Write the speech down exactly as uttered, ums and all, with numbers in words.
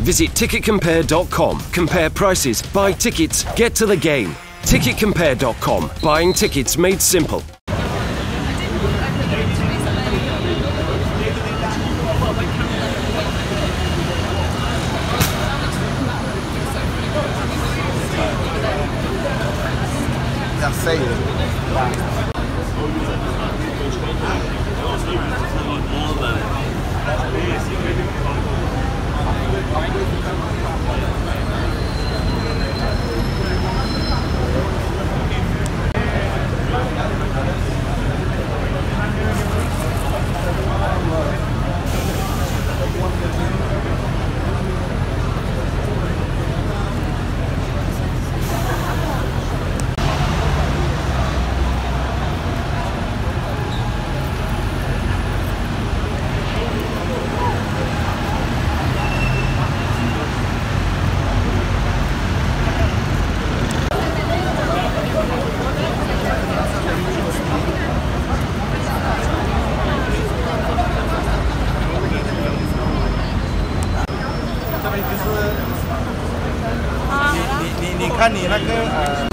Visit ticket compare dot com. Compare prices, buy tickets, get to the game. ticket compare dot com. Buying tickets made simple. Já sei.你你你看你那个呃。